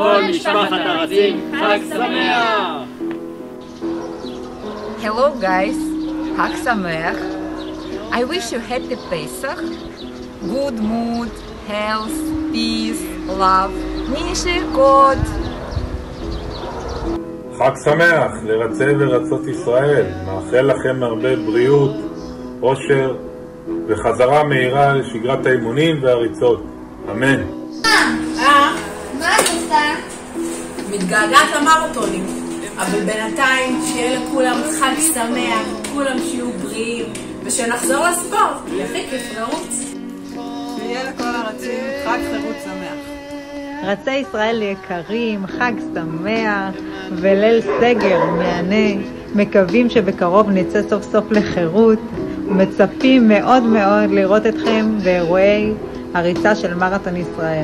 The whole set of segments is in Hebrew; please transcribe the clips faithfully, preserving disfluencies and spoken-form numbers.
לכל משפחת הרצים, חג שמח! Hello guys, חג שמח. I wish you happy Pesach, good mood, health, peace, love, נשיקות. חג שמח לרצי ורצות ישראל, מאחל לכם הרבה בריאות, עושר וחזרה מהירה לשגרת האימונים והריצות. אמן. אה, מה את עושה? מתגעגעת למרתונים, אבל בינתיים שיהיה לכולם חג שמח, כולם שיהיו בריאים, ושנחזור לספורט, לכי כיף לרוץ. שיהיה לכל הרצים חג חירות שמח. רצי ישראל יקרים, חג שמח וליל סגר מהנה. מקווים שבקרוב נצא סוף סוף לחירות. מצפים מאוד מאוד לראות אתכם באירועי הריצה של מרתון ישראל.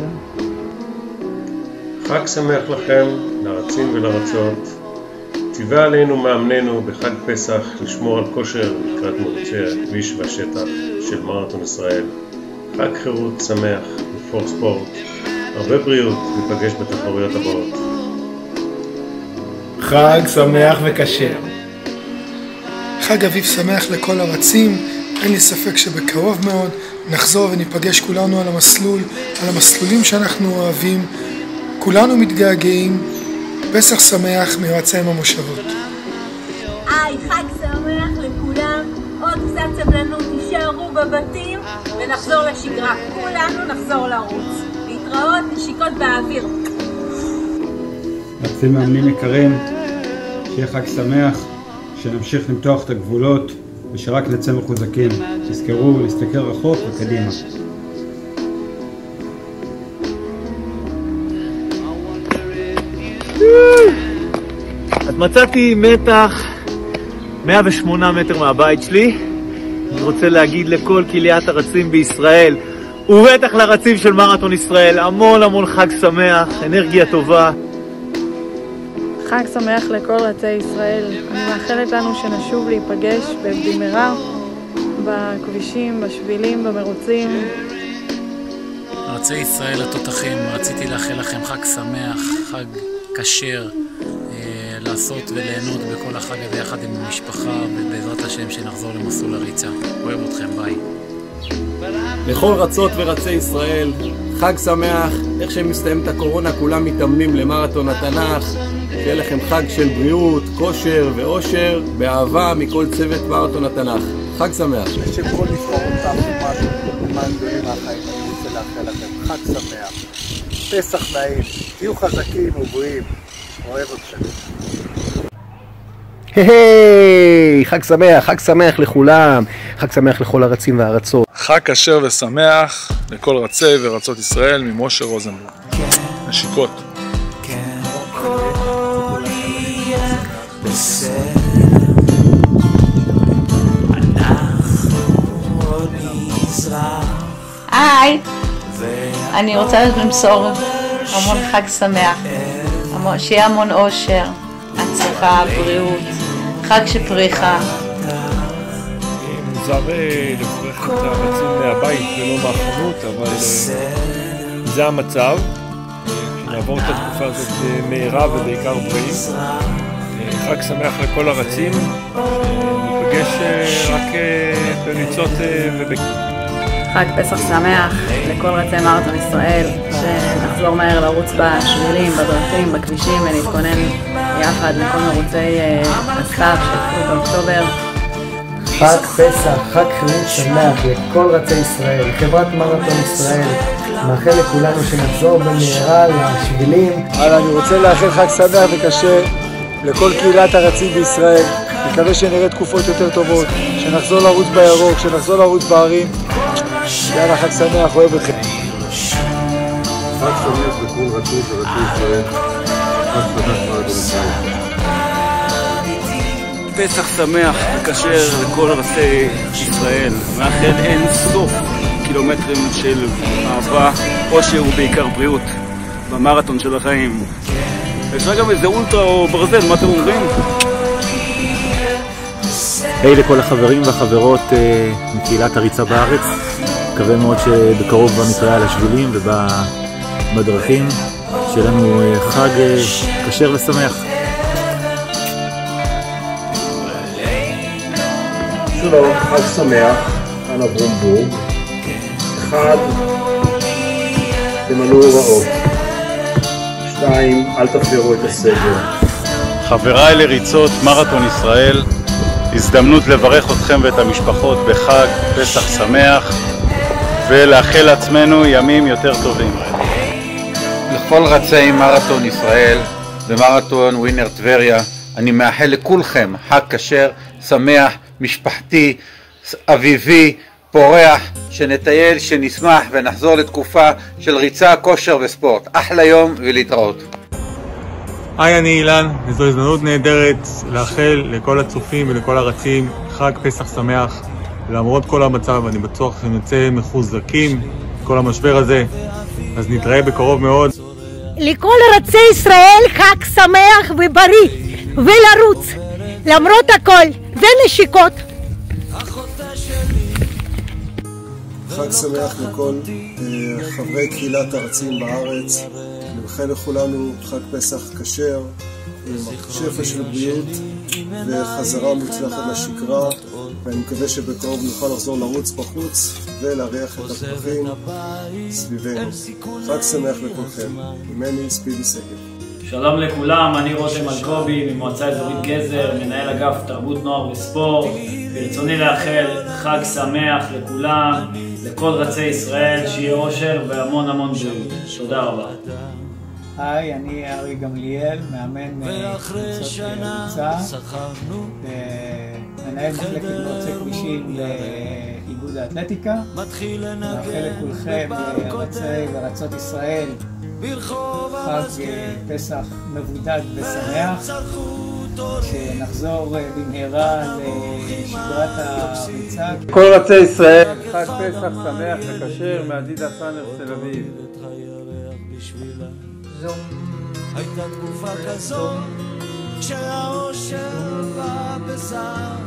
חג שמח לכם, לרצים ולרצות. ציווה עלינו מאמננו בחג פסח לשמור על כושר לקראת מרוצי הכביש והשטח של מרתון ישראל. חג חירות שמח לפור ספורט. הרבה בריאות, ניפגש בתחרויות הבאות. חג שמח וכשר. חג אביב שמח לכל הרצים. אין לי ספק שבקרוב מאוד נחזור וניפגש כולנו על המסלול, על המסלולים שאנחנו אוהבים. כולנו מתגעגעים. פסח שמח מיועצי המושבות. היי, חג שמח לכולם. עוד קצת סבלנות, תישארו בבתים ונחזור לשגרה. כולנו נחזור לרוץ. להתראות, נשיקות באוויר. רצים מאמנים יקרים, שיהיה חג שמח, שנמשיך למתוח את הגבולות ושרק נצא מחוזקים. תזכרו להסתכל רחוק וקדימה. אז מצאתי מתח מאה ושמונה מטר מהבית שלי. אני רוצה להגיד לכל קהיליית הרצים בישראל, ובטח לרצים של מרתון ישראל, המון המון חג שמח, אנרגיה טובה. חג שמח לכל רצי ישראל. אני מאחלת לנו שנשוב להיפגש במהרה בכבישים, בשבילים, במרוצים. רצי ישראל התותחים, רציתי לאחל לכם חג שמח, חג כשר, לעשות וליהנות בכל החג הזה יחד עם המשפחה, ובעזרת השם שנחזור למסלול הריצה. אוהב אתכם, ביי. לכל רצות ורצי ישראל, חג שמח. איך שמסתיים את הקורונה כולם מתאמנים למרתון התנ"ך. שיהיה לכם חג של בריאות, כושר ואושר, באהבה מכל צוות מרתון התנ"ך. חג שמח. שכל נבחרות תעשו משהו למען גדולים מהחיים. אני רוצה לאחל לכם חג שמח, פסח נעים, תהיו חזקים ובריאים. אוהב אתכם. היי, חג שמח, חג שמח לכולם, חג שמח לכל הרצים והרצות. חג כשר ושמח לכל רצי ורצות ישראל ממשה רוזנבורג. נשיקות. היי, אני רוצה למסור המון חג שמח, שיהיה המון אושר, הצלחה, בריאות, חג של פריחה. מוזר לברך את הרצים מהבית ולא מהחנות, אבל זה המצב. נעבור את התקופה הזאת מהירה ובעיקר בריאים. חג שמח לכל הרצים, ניפגש רק בריצות ובק... חג פסח שמח לכל רצי מרתון ישראל, שנחזור מהר לרוץ בשבילים, בדרכים, בכבישים ונתכונן יחד לכל מרוצי הסתיו שהתחילו באוקטובר. חג פסח, חג חירות שמח לכל רצי ישראל, חברת מרתון ישראל. מאחל לכולנו שנחזור במהרה לשבילים. אני רוצה לאחל חג שמח וכשר לכל קהילת הרצים בישראל. מקווה שנראה תקופות יותר טובות, שנחזור לרוץ בירוק, שנחזור לרוץ בערים. יאללה, חג שמח, אוהב אתכם. חג שמח לכל רצים ורצי ישראל. חג שמח מרתון ישראל. פסח שמח וכשר לכל רצי ישראל. מאחל אין סוף קילומטרים של אהבה, עושר ובעיקר בריאות במרתון של החיים. אפשר גם איזה אולטרה או ברזל, מה אתם אומרים? היי לכל החברים והחברות מקהילת הריצה בארץ. מקווה מאוד שבקרוב כבר נתראה על השבילים ובדרכים. שיהיה לנו חג כשר ושמח. שלום, חג שמח, כאן אברום בורג. אחד, תמלאו הוראות. שתיים, אל תפרו את הסגר. חבריי לריצות מרתון ישראל, הזדמנות לברך אתכם ואת המשפחות בחג פסח שמח ולאחל לעצמנו ימים יותר טובים. לכל רצי מרתון ישראל ומרתון ווינר טבריה, אני מאחל לכולכם חג כשר, שמח, משפחתי, אביבי, פורח, שנטייל, שנשמח ונחזור לתקופה של ריצה, כושר וספורט. אחלה יום ולהתראות. היי, אני אילן, וזו הזדמנות נהדרת לאחל לכל הצופים ולכל הרצים חג פסח שמח. למרות כל המצב, אני בטוח שנצא מחוזקים כל המשבר הזה, אז נתראה בקרוב מאוד. לכל רצי ישראל חג שמח ובריא, ולרוץ למרות הכל ונשיקות. חג שמח לכל חברי קהילת הרצים בארץ. אני מאחל לכולנו חג פסח כשר עם שפע של בריאות וחזרה מוצלחת לשגרה, ואני מקווה שבקרוב נוכל לחזור לרוץ בחוץ ולהריח את הפרחים סביבנו. חג שמח לכולכם. ממני ספידי סגל. שלום לכולם, אני רותם אלקובי ממועצה אזורית גזר, מנהל אגף תרבות נוער וספורט. ברצוני לאחל חג שמח לכולם, לכל רצי ישראל, שיהיה אושר והמון המון בריאות. תודה רבה. היי, אני ארי גמליאל, מאמן קבוצות ריצה, מנהל מחלקת מרוצי כבישים לאיגוד האתלטיקה. מאחל לכולכם, רצי ורצות ישראל, חג פסח מבודד ושמח, שנחזור במהרה לשגרת הריצה. כל רצי ישראל, חג פסח שמח וכשר מאדידס סאנרס תל אביב. זום, הייתה תקופה כזו שהאושר בא בזעם,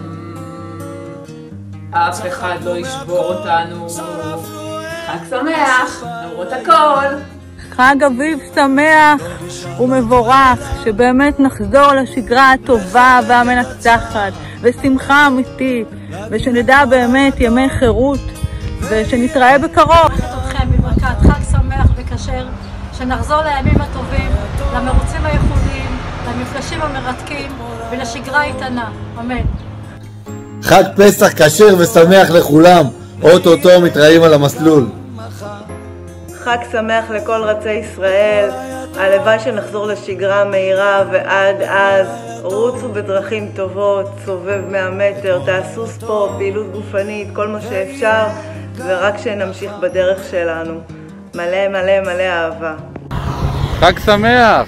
אף אחד לא ישבור אותנו. חג שמח, למרות הכל. חג אביב שמח ומבורך, שבאמת נחזור לשגרה הטובה והמנצחת ושמחה אמיתית, ושנדע באמת ימי חירות, ושנתראה בקרוב. אתכם בברכת חג שמח וכשר, שנחזור לימים הטובים, למרוצים הייחודיים, למפגשים המרתקים ולשגרה איתנה. אמן. חג פסח כשר ושמח לכולם, אוטוטו מתראים על המסלול. חג שמח לכל רצי ישראל, הלוואי שנחזור לשגרה מהירה, ועד אז רוצו בדרכים טובות, סובב מאה מטר, תעשו ספורט, פעילות גופנית, כל מה שאפשר, ורק שנמשיך בדרך שלנו. מלא מלא מלא אהבה. חג שמח!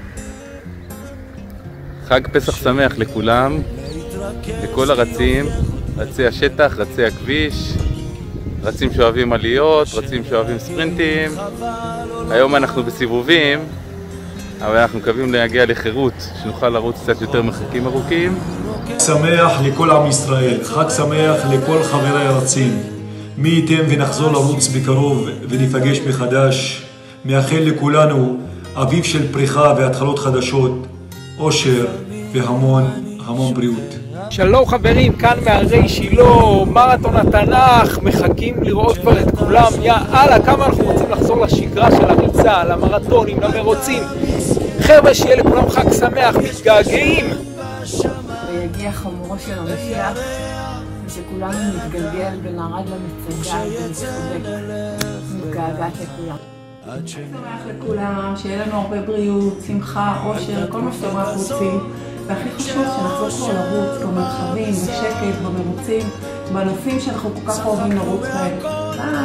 חג פסח שמח לכולם, לכל הרצים, רצי השטח, רצי הכביש, רצים שאוהבים עליות, רצים שאוהבים ספרינטים. היום אנחנו בסיבובים, אבל אנחנו מקווים להגיע לחירות, שנוכל לרוץ קצת יותר מרחקים ארוכים. חג שמח לכל עם ישראל, חג שמח לכל חברי הרצים. מי ייתן ונחזור לרוץ בקרוב וניפגש מחדש. מאחל לכולנו אביב של פריחה והתחלות חדשות, אושר והמון המון בריאות. שלום חברים, כאן מהרי שילה, מרתון התנ"ך, מחכים לראות כבר את כולם. יאללה, כמה אנחנו רוצים לחזור לשגרה של הריצה, למרתונים, למרוצים. חבר'ה, שיהיה לכולם חג שמח, מתגעגעים. ויגיע חמורו של המשיח, ושכולנו נתגלגל ונרד למצדה ונתחבק. מתגעגעת לכולם. חג שמח לכולם, שיהיה לנו הרבה בריאות, שמחה, אושר, כל מה שאתם רק רוצים. והכי חשוב שנחזור כבר לרוץ במרחבים, בשקט, במרוצים, בנופים שאנחנו כל כך אוהבים לרוץ בהם. ביי!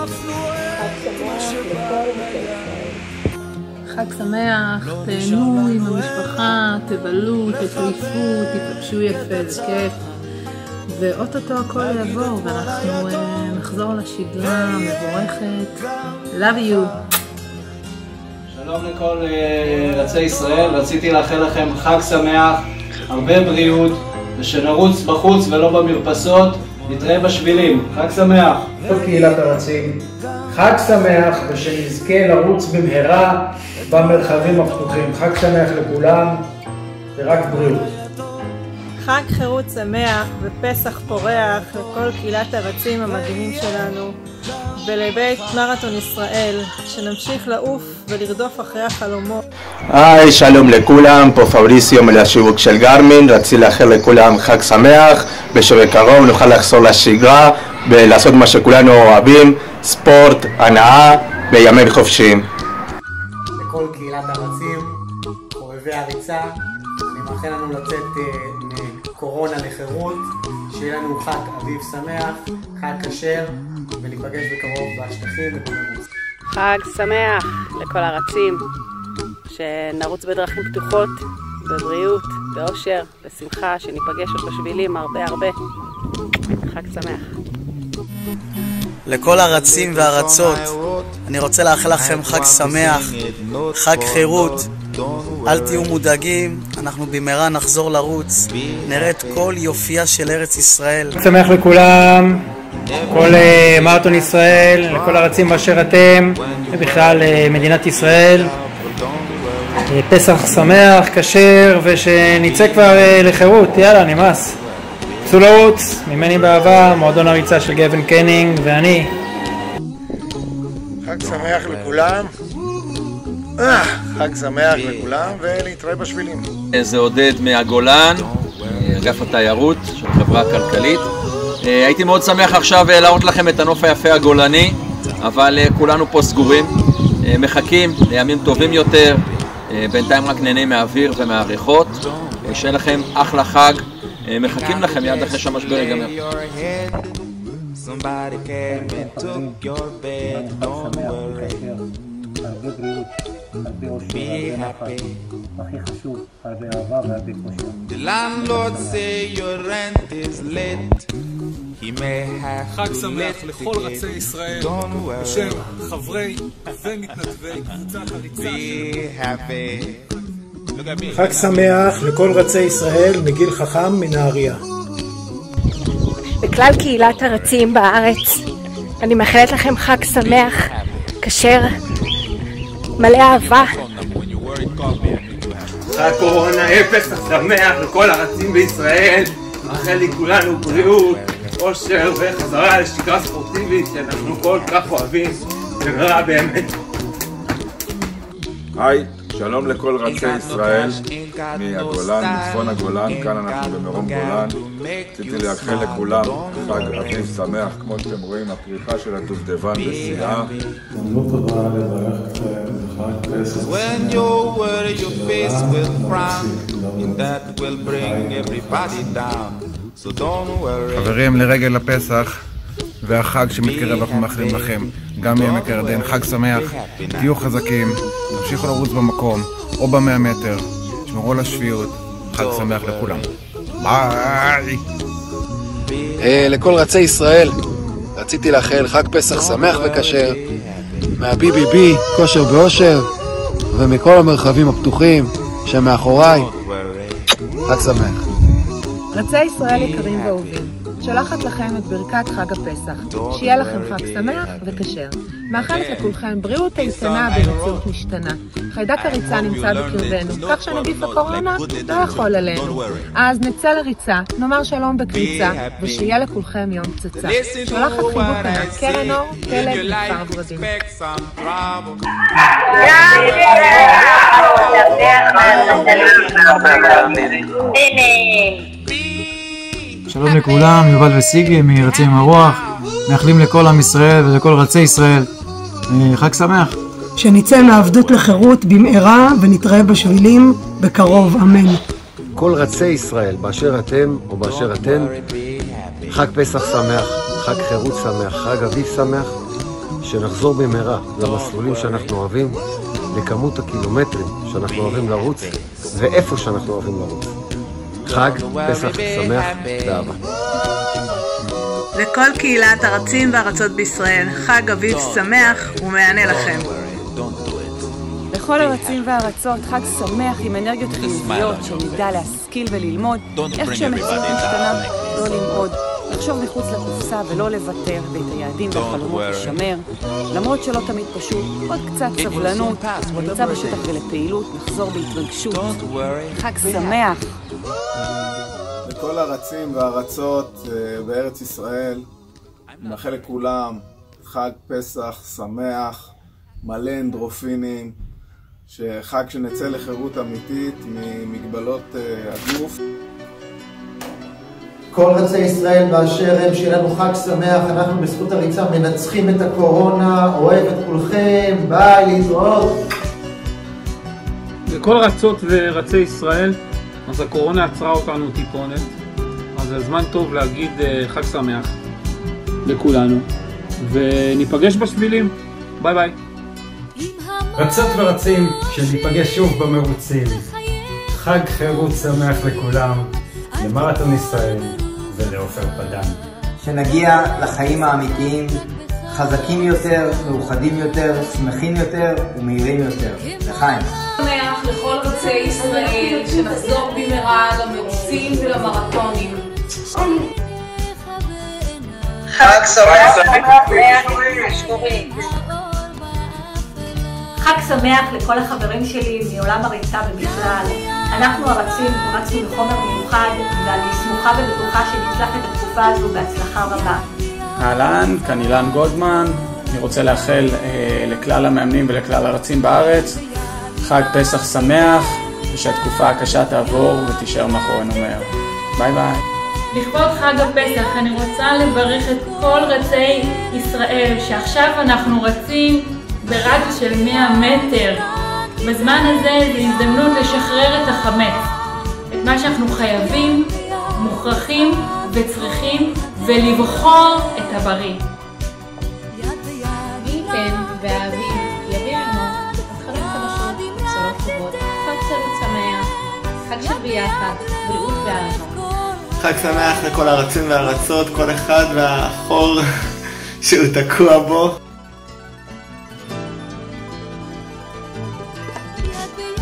חג שמח, תהנו עם המשפחה, תבלו, תטייפו, תתלבשו יפה, זה כיף. ואוטוטו הכל יעבור ואנחנו נחזור לשגרה מבורכת. Love you! שלום לכל רצי ישראל, רציתי לאחל לכם חג שמח, הרבה בריאות, ושנרוץ בחוץ ולא במרפסות, נתראה בשבילים. חג שמח. כל קהילת הרצים, חג שמח ושנזכה לרוץ במהרה במרחבים הפתוחים. חג שמח לכולם ורק בריאות. חג חירות שמח ופסח פורח לכל קהילת הרצים המדהימים שלנו ולבית מרתון ישראל, שנמשיך לעוף ולרדוף אחרי החלומות. היי, שלום לכולם, פה פבריסיו מלהשיווק של גרמין. רציתי לאחל לכולם חג שמח, ושבקרוב נוכל לחזור לשגרה ולעשות מה שכולנו אוהבים, ספורט, הנאה וימים חופשיים. לכל קהילת הרצים, חובבי הריצה, אני מאחל לנו לצאת מקורונה לחירות, שיהיה לנו חג אביב שמח, חג כשר, וניפגש בקרוב בשטחים ובמרוץ. חג שמח לכל הרצים, שנרוץ בדרכים פתוחות, בבריאות, באושר, בשמחה, שניפגש עוד בשבילים הרבה הרבה. חג שמח. לכל הרצים והרצות, אני רוצה לאחל לכם חג שמח, חג חירות. אל תהיו מודאגים, אנחנו במהרה נחזור לרוץ, נראה את כל יופייה של ארץ ישראל. חג שמח לכולם, כל מרתון ישראל, לכל הרצים באשר אתם, ובכלל מדינת ישראל. פסח שמח, כשר, ושנצא כבר לחירות, יאללה, נמאס. צאו לרוץ, ממני באהבה, מועדון הריצה של גבן קנינג ואני. חג שמח לכולם, חג שמח לכולם, ולהתראה בשבילים. זה עודד מהגולן, אגף התיירות של החברה הכלכלית. הייתי מאוד שמח עכשיו להראות לכם את הנוף היפה הגולני, אבל כולנו פה סגורים, מחכים לימים טובים יותר, בינתיים רק נהנה מהאוויר ומהריחות. שיהיה לכם אחלה חג, מחכים לכם יד אחרי שהמשבר ייגמר. Somebody came and took your bed, don't worry. Be happy. The landlord say your rent is late. He may have חג שמח לכל רצי ישראל, בשם חברי ומתנדבי קבוצת הריצה. Be happy. חג שמח לכל רצי ישראל מגיל חכם מנהריה. לכלל קהילת הרצים בארץ, אני מאחלת לכם חג שמח, כשר, מלא אהבה. חג קורונה אפס, שמח לכל הרצים בישראל, מאחל לכולנו בריאות, אושר וחזרה לשגרה ספורטיבית שאנחנו כל כך אוהבים, ונראה באמת. היי, שלום לכל רצי ישראל מהגולן, מצפון הגולן, כאן אנחנו במרום גולן. רציתי לאחל לכולם חג אביב שמח, כמו שאתם רואים, הפריחה של הדובדבן בשיאה. When you worry your face will frown, and that will bring everybody down. So don't worry. חברים, לרגל הפסח והחג שמתקרב אנחנו מאחלים לכם, גם מעמק הירדן, חג שמח, תהיו חזקים, תמשיכו לרוץ במקום או במאה מטר, שמרו על השפיות, חג שמח לכולם. ביי! לכל רצי ישראל, רציתי לאחל חג פסח שמח וכשר, מהבי בי בי, כושר באושר, ומכל המרחבים הפתוחים שמאחוריי, חג שמח. רצי ישראל יקרים ואהובים, שולחת לכם את ברכת חג הפסח, שיהיה לכם חג שמח וכשר. מאחלת לכולכם בריאות איתנה במציאות משתנה. חיידק הריצה נמצא בקרבנו, כך שנגיף הקורונה לא יכול עלינו. אז נצא לריצה, נאמר שלום בקריצה, ושיהיה לכולכם יום פצצה. שולחת חיבוק ענק, קרן אור, כלב וכפר ורדים. שלום לכולם, יובל וסיגי מרצים עם הרוח, מאחלים לכל עם ישראל ולכל רצי ישראל חג שמח. שנצא מעבדות לחירות במהרה ונתראה בשבילים בקרוב, אמן. כל רצי ישראל, באשר אתם או באשר אתן, חג פסח שמח, חג חירות שמח, חג אביב שמח, שנחזור במהרה למסלולים שאנחנו אוהבים, לכמות הקילומטרים שאנחנו אוהבים לרוץ ואיפה שאנחנו אוהבים לרוץ. חג פסח שמח ואהבה. לכל קהילת הרצים והרצות בישראל, חג אביב שמח ומענה לכם. לכל הרצים והרצות, חג שמח עם אנרגיות חיוביות, שנדע להשכיל וללמוד איך שהמציאות משתנה, לא למעוד. לחשוב מחוץ לקופסה ולא לוותר, ואת היעדים והחלומות לשמר. למרות שלא תמיד פשוט, עוד קצת סבלנות, ריצה בשטח ולפעילות, נחזור בהתרגשות. חג שמח! לכל הרצים והרצות בארץ ישראל, מאחל לכולם חג פסח שמח, מלא אנדרופינים, שחג שנצא לחירות אמיתית ממגבלות הגוף. כל רצי ישראל באשר הם, שיהיה לנו חג שמח, אנחנו בזכות הריצה מנצחים את הקורונה, אוהב את כולכם, ביי, להתראות. לכל רצות ורצי ישראל, אז הקורונה עצרה אותנו טיפונת, אז זה זמן טוב להגיד חג שמח לכולנו, וניפגש בשבילים, ביי ביי. רצות ורצים, שניפגש שוב במרוצים. חג חירות שמח לכולם, למרתון ישראל ולעופר פדן. שנגיע לחיים האמיתיים, חזקים יותר, מאוחדים יותר, שמחים יותר ומהירים יותר. לחיים. שמח לכל רצי ישראל, שנחזור במהרה למרוצים ולמרתונים. חג שמח. חג שמח לכל החברים שלי מעולם הריצה ובכלל. אנחנו הרצים רצנו בחומר מיוחד, ואני סמוכה ובטוחה שנצלח את התקופה הזו בהצלחה רבה. אהלן, כאן אילן גולדמן. אני רוצה לאחל אה, לכלל המאמנים ולכלל הרצים בארץ חג פסח שמח, ושהתקופה הקשה תעבור ותישאר מאחורינו מהר. ביי ביי. לכבוד חג הפסח אני רוצה לברך את כל רצי ישראל שעכשיו אנחנו רצים ברדיוס של מאה מטר. בזמן הזה זו הזדמנות לשחרר את החמץ, את מה שאנחנו חייבים, מוכרחים וצריכים, ולבחור את הבריא. מי ייתן והאביב יביא לנו התחלות חדשות, בשורות טובות, חג חירות שמח, חג של ביחד, בריאות ואהבה. חג שמח לכל הרצים והרצות, כל אחד והחור שהוא תקוע בו.